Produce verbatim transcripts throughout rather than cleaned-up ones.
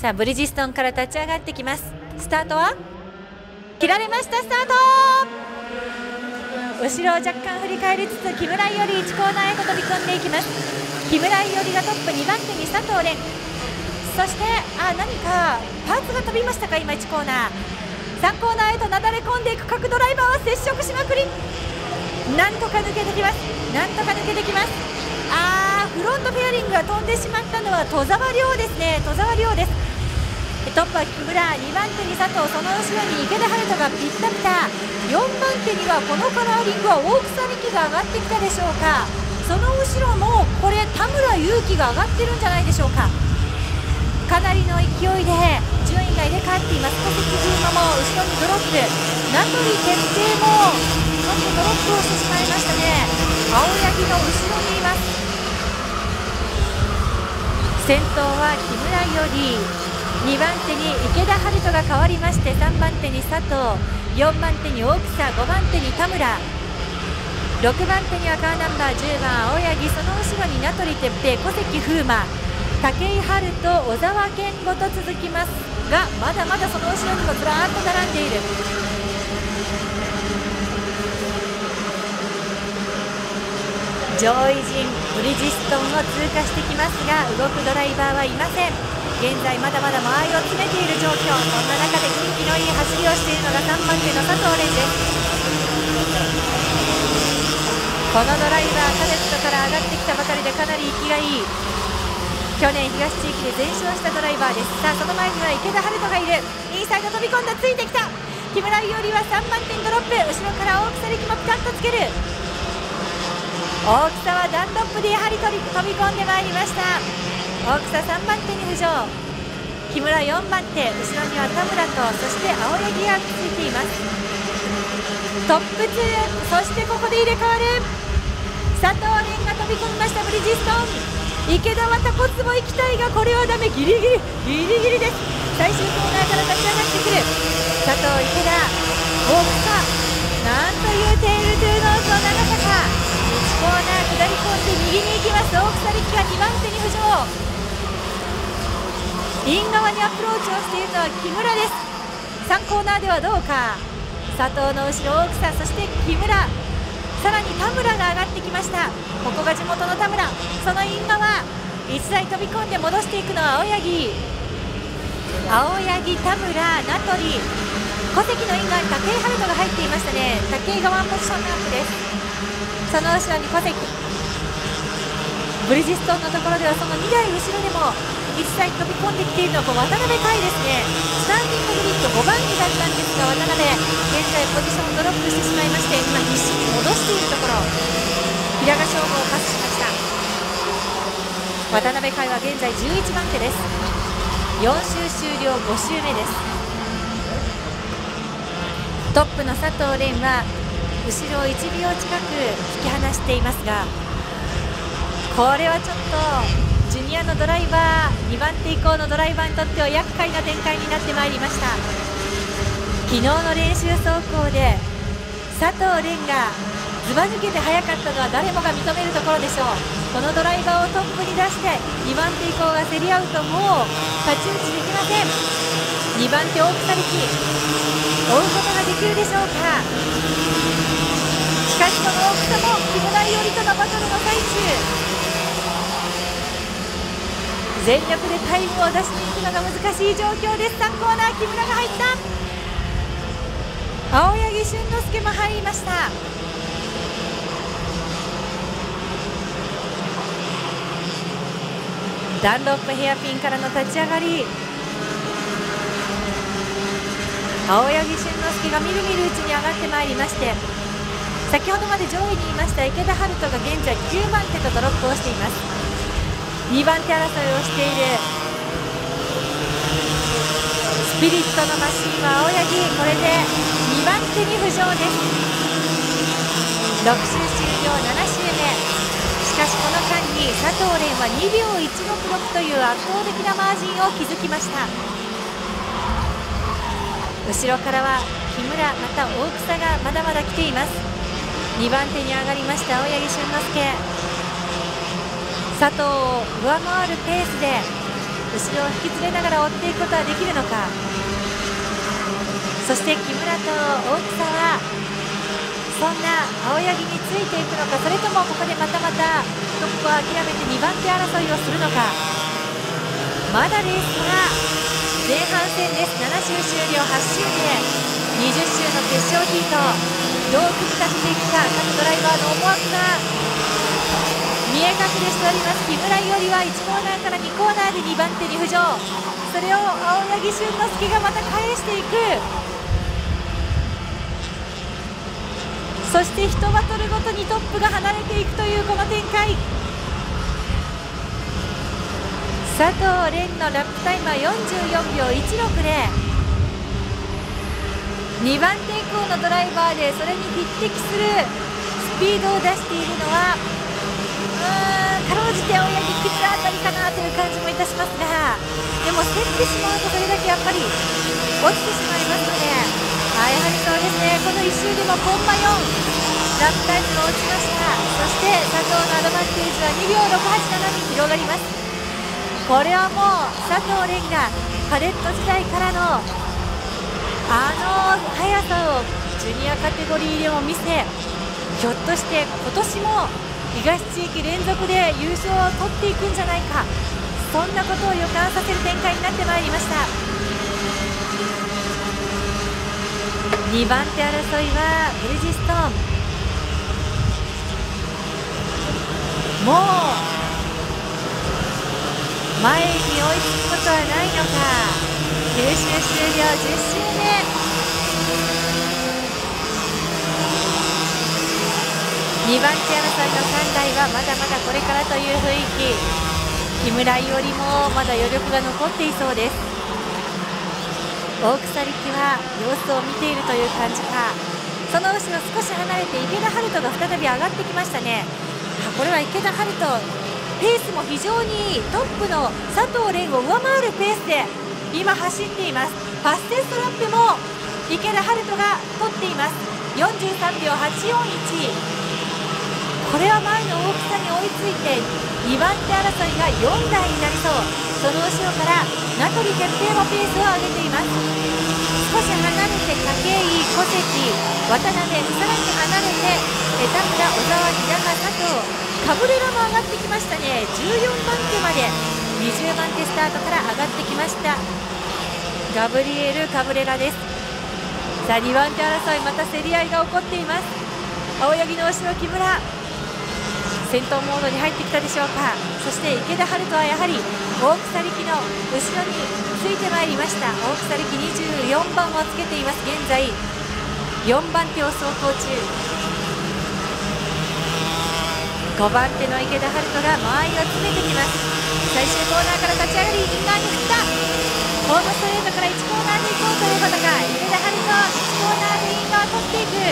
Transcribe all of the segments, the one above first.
さあブリヂストンから立ち上がってきます。スタートは切られました。スタート後ろを若干振り返りつつ木村伊織いちコーナーへと飛び込んでいきます。木村伊織がトップ、にばん手に佐藤蓮、そしてあ何かパーツが飛びましたか。今いちコーナー、さんコーナーへとなだれ込んでいく各ドライバーは接触しまくり、なんとか抜けてきます。なんとか抜けてきます。あーフロントフェアリングが飛んでしまったのは戸沢亮ですね。戸沢亮です。トップは木村、にばん手に佐藤、その後ろに池田遥人がピッタピタ、よんばん手にはこのカラーリングは大草力が上がってきたでしょうか。その後ろもこれ田村勇樹が上がってるんじゃないでしょうか。かなりの勢いで順位が入れ替わっています。小関風磨も後ろにドロップ、名取決定もちょっとドロップをしてしまいましたね。青柳の後ろにいます。先頭は木村伊織、にばん手に池田遥人が変わりまして、さんばん手に佐藤、よんばん手に大草、ごばん手に田村、ろくばん手にはカーナンバーじゅうばん青柳、その後ろに名取哲平、小関風磨、武井春人、小沢健吾と続きますが、まだまだその後ろにもずらーっと並んでいる。上位陣ブリヂストンを通過してきますが、動くドライバーはいません。現在まだまだ間合いを詰めている状況。そんな中で元気のいい走りをしているのがさんばん手の佐藤蓮です。このドライバーカデットから上がってきたばかりでかなり息がいい。去年東地域で全勝したドライバーです。さあその前には池田遥人がいる。インサイド飛び込んだ、ついてきた。木村伊織はさんばん手にドロップ、後ろから大草力もピタッとつける。大草はダンロップでやはり飛び込んでまいりました。大草さんばん手に浮上、木村よんばん手、後ろには田村とそして青柳がついています。トップツー、そしてここで入れ替わる。佐藤蓮が飛び込みました。ブリヂストン、池田はタコツボ行きたいがこれはダメ、ギリギリギリギリです。最終コーナーから立ち上がってくる佐藤、池田、大草、なんというテールトゥーノーズの長さか。いちコーナー下り込んで右に行きます。大草力がにばん手に浮上、イン側にアプローチをしているのは木村です。さんコーナーではどうか。佐藤の後ろ大草、そして木村、さらに田村が上がってきました。ここが地元の田村、そのイン側いち台飛び込んで戻していくのは青柳、青柳、田村、名取、小関のイン側に武井遥人が入っていましたね。武井がワンポジションアップです。その後ろに小関、ブリヂストンのところではそのに台後ろでもいち台飛び込んできているのは渡辺海ですね。スターティンググリッドごばんにだったんですが、渡辺現在ポジションドロップしてしまいまして、今必死に戻しているところ、平賀翔吾をパスしました。渡辺海は現在じゅういちばん手です。よん周終了、ご周目です。トップの佐藤蓮は後ろをいちびょう近く引き離していますが、これはちょっとジュニアのドライバー、にばん手以降のドライバーにとっては厄介な展開になってまいりました。昨日の練習走行で佐藤蓮がずば抜けて速かったのは誰もが認めるところでしょう。このドライバーをトップに出してにばん手以降が競り合うともう太刀打ちできません。にばん手大草力、追うことができるでしょうか。しかしこの大草も木村伊織とのバトルの最中、全力でタイムを出しに行くのが難しい状況です。さんコーナー木村が入った。青柳俊之介も入りました。ダンロップヘアピンからの立ち上がり、青柳俊之介がみるみるうちに上がってまいりまして、先ほどまで上位にいました池田遥人が現在きゅうばん手とドロップをしています。にばん手争いをしているスピリットのマシンは青柳、これでにばん手に浮上です。ろく周終了、なな周目。しかしこの間に佐藤蓮はにびょういちろくろくという圧倒的なマージンを築きました。後ろからは木村、また大草がまだまだ来ています。にばん手に上がりました青柳俊之介、佐藤を上回るペースで後ろを引き連れながら追っていくことはできるのか。そして木村と大草はそんな青柳についていくのか、それともここでまたまたトップを諦めてにばん手争いをするのか。まだレースは前半戦です。なな周終了、はち周でにじゅっ周の決勝ヒート、どう組み立てていくか。各ドライバーの思惑が見え隠れしております。木村伊織はいちコーナーからにコーナーでにばん手に浮上、それを青柳俊之介がまた返していく。そしていちバトルごとにトップが離れていくというこの展開。佐藤蓮のラップタイムはよんじゅうよんびょういちろくで、にばん手以降のドライバーでそれに匹敵するスピードを出しているのは、うーんかろうじて青柳木村あたりかなという感じもいたしますが、でも競ってしまうとそれだけやっぱり落ちてしまいますので、あやはりそうですね、このいっ周でもコンマよんラップタイムが落ちました。そして佐藤のアドバンテージはにびょうろくはちななに広がります。これはもう佐藤蓮がカデット時代からのあの速さをジュニアカテゴリーでも見せ、ひょっとして今年も東地域連続で優勝を取っていくんじゃないか、そんなことを予感させる展開になってまいりました。にばん手争いはブリヂストン、もう前に追いつくことはないのか。きゅう周終了、じゅっ周目、にばん手争いのさんだいはまだまだこれからという雰囲気。木村伊織もまだ余力が残っていそうです。大草力は様子を見ているという感じか。その後ろ少し離れて池田遥人が再び上がってきましたね。これは池田遥人ペースも非常にいい、トップの佐藤蓮を上回るペースで今走っています。ファステストラップも池田遥人が取っています。よんじゅうさんびょうはちよんいち、これは前の大きさに追いついてにばん手争いがよんだいになりそう。その後ろから名取決定もペースを上げています。少し離れて武井、小関、渡辺、さらに離れて田村、小沢、日高、佐藤、カブレラも上がってきましたね。じゅうよんばん手までにじゅうばん手スタートから上がってきました。ガブリエル・カブレラです。さあにばん手争い、また競り合いが起こっています。青柳の後ろ木村、先頭モードに入ってきたでしょうか。そして池田遥人はやはり大草力の後ろについてまいりました。大草力にじゅうよんばんをつけています。現在よんばん手を走行中。ごばん手の池田遥人が間合いを詰めてきます。最終コーナーから立ち上がり、イン側に振った、ホームストレートからいちコーナーに行こうということが、池田遥人いちコーナーでイン側取っていく。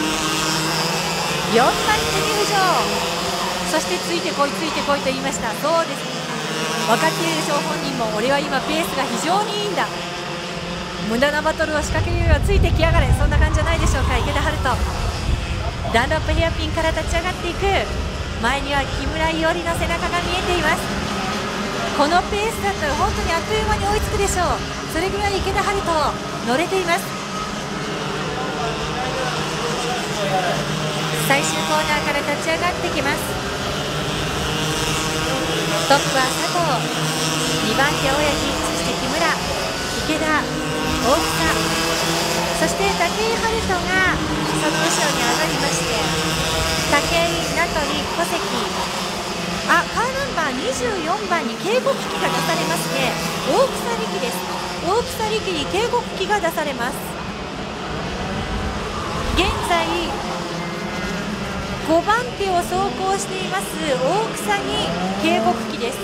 よんばん手に浮上、そしてついてこいついてこいと言いました。そうです、分かっているでしょう本人も。俺は今ペースが非常にいいんだ、無駄なバトルを仕掛けるよりはついてきやがれ、そんな感じじゃないでしょうか。池田遥人ダンロップヘアピンから立ち上がっていく。前には木村伊織の背中が見えています。このペースだと本当にあっという間に追いつくでしょう。それぐらい池田遥人乗れています。最終コーナーから立ち上がってきます。トップは佐藤、にばん手青柳、そして木村、池田、大草、そして武井遥人がその後ろに上がりまして、武井、名取、小関、あカーナンバーにじゅうよんばんに警告機が出されますね。大草力です。大草力に警告機が出されます。現在ごばん手を走行しています大草に警告機です。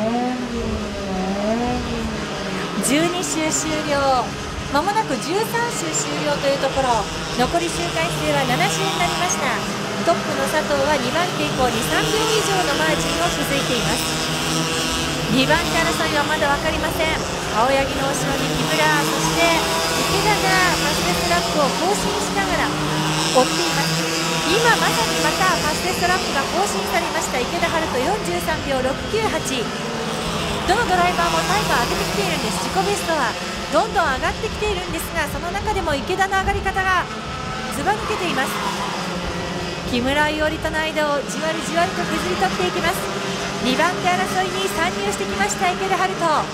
じゅうに周終了、まもなくじゅうさん周終了というところ、残り周回数はなな周になりました。トップの佐藤はにばん手以降にさんびょう以上のマージンを築いています。にばん手争いはまだ分かりません。青柳の後ろに木村、そして池田がファステストラップを更新しながら追っています。今まさにまたファステストラップが更新されました。池田遥人よんじゅうさんびょうろくきゅうはち、 どのドライバーもタイムを上げてきているんです。自己ベストはどんどん上がってきているんですが、その中でも池田の上がり方がずば抜けています。木村伊織との間をじわりじわりと削り取っていきます。にばん手争いに参入してきました池田遥人。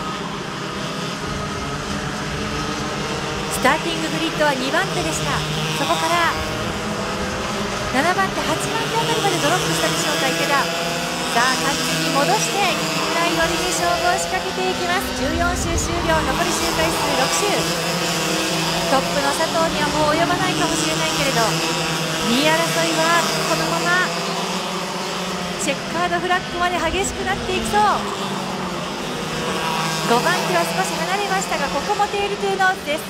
スターティンググリッドはにばん手でした。そこからななばん手はちばん手あたりまでドロップしたでしょうか池田。さあ完全に戻して木村伊織に勝負を仕掛けていきます。じゅうよん周終了、残り周回数ろく周。トップの佐藤にはもう及ばないかもしれないけれど、にい争いはこのままチェッカードフラッグまで激しくなっていきそう。ごばん手は少し離れましたが、ここもテールトゥーノーズです。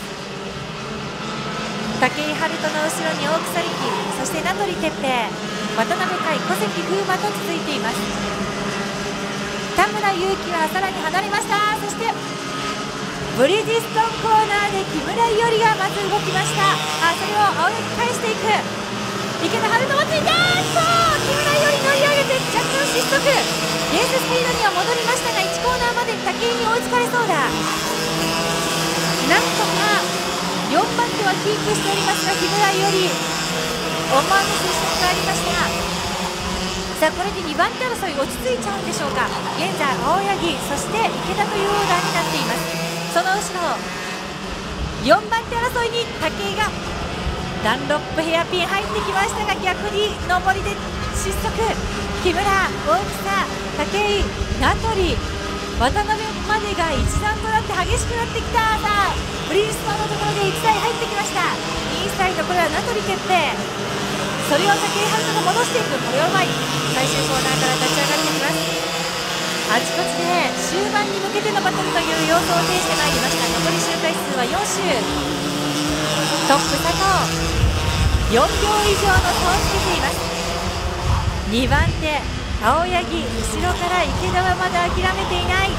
武井遥人の後ろに大草力、そして名取哲平、渡辺海、小関風磨と続いています。田村勇樹はさらに離れました。そしてブリヂストンコーナーで木村伊織がまず動きました。あ、それを青柳返していく。池田遥人もついて、そう木村伊織乗り上げて若干失速。レーススピードには戻りましたが、いちコーナーまで武井に追いつかれそうだ。なんとかよんばん手はキープしておりますが、木村伊織思わぬ接触がありました。さあこれでにばん手争い落ち着いちゃうんでしょうか。現在青柳、そして池田というオーダーになっています。その後ろよんばん手争いに武井がダンロップヘアピン入ってきましたが、逆に上りで失速。木村、大草、武井、名取、渡辺までが一段となって激しくなってきた。さあブリヂストンのところでいちだい入ってきました。インサイド、これは名取哲平、それを武井遥人が戻していく。これはうまい。最終コーナーから立ち上がってきます。あちこちで終盤に向けてのバトルという様相を呈してまいりました。残り周回数はよん周。トップ佐藤よんびょう以上の差をつけています。にばん手青柳、後ろから池田はまだ諦めていない。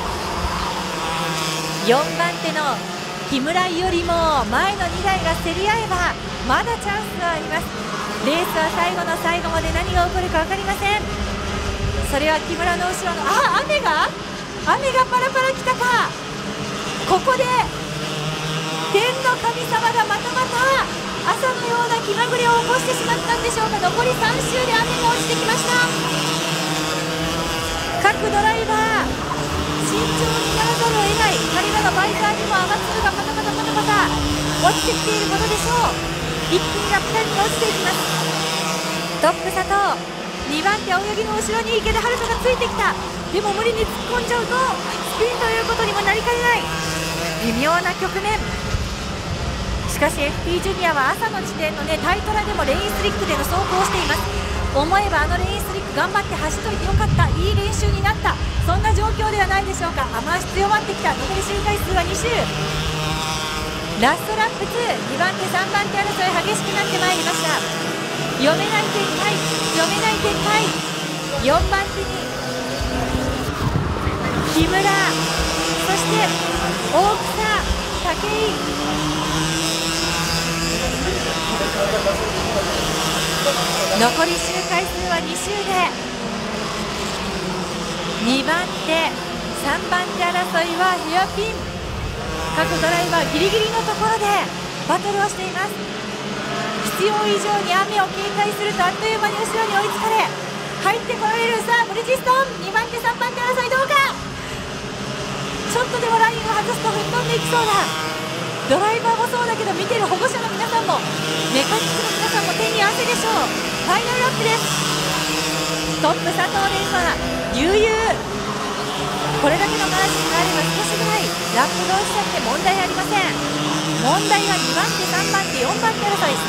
よんばん手の木村伊織も前のにだいが競り合えばまだチャンスはあります。レースは最後の最後まで何が起こるか分かりません。それは木村の後ろの、あ、雨が雨がパラパラ来たか。ここで天の神様がまたまた朝のような気まぐれを起こしてしまったんでしょうか。残りさん周で雨が落ちてきました。各ドライバー慎重にならざるを得ない。彼らのバイザーにも雨粒がパタパタパタパタ落ちてきていることでしょう。一気にラップタイムが落ちていきます。トップ佐藤、にばん手青柳の後ろに池田遥人がついてきた。でも無理に突っ込んじゃうとスピンということにもなりかねない微妙な局面。しかし エフピー ジュニアは朝の時点のねタイトラでもレインスリックでの走行をしています。思えばあのレインスリック頑張って走っといてよかった、いい練習になった、そんな状況ではないでしょうか。雨足強まってきた。残り周回数はに周。ラストラップツー、にばん手さんばん手争い激しくなってまいりました。読めない展開、読めない展開。よんばん手に木村、そして大草、武井、残り周回数はに周でにばん手さんばん手争いはヘアピン。各ドライバーギリギリのところでバトルをしています。必要以上に雨を警戒するとあっという間に後ろに追いつかれ入ってこられる。さあブリヂストンにばん手さんばん手争いどうか。ちょっとでもラインを外すと吹っ飛んでいきそうだ。ドライバーもそうだけど見てる保護者の皆さんもメカニックの皆さんも手に汗でしょう。ファイナルラップです。トップ佐藤連覇悠々。これだけのマージンがあれば少しぐらいラップ同士だって問題ありません。問題はにばん手さんばん手よんばん手争いです。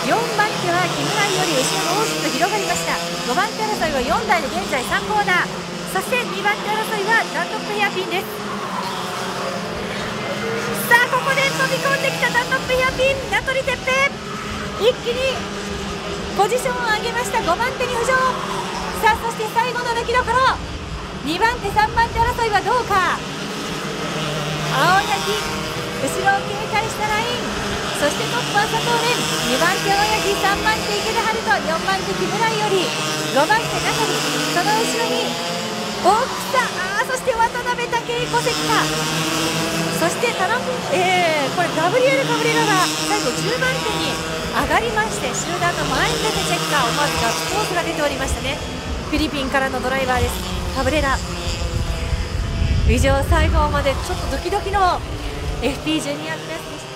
よんばん手は木村より後ろが大きく広がりました。ごばん手争いはよんだいで現在さんコーナー、そしてにばん手争いはダントップヘアピンです。さあここで飛び込んできたダントップヘアピン、名取哲平一気にポジションを上げました。ごばん手に浮上。さあそして最後の抜きどころ、にばん手さんばん手争いはどうか。青柳後ろを警戒したライン、そしてトップは佐藤蓮、にばん手青柳、さんばん手池田遥人、よんばん手木村より、ごばん手名取、その後ろに草、あーそして渡辺武井小関か、そしてタラフ、えー、これガブリエル・カブレラが最後じゅうばんてに上がりまして、集団の前に出てチェッカー、思わずガッツポーズが出ておりましたね。フィリピンからのドライバーです、カブレラ。以上、最後までちょっとドキドキの エフピー ジュニアクラスでした。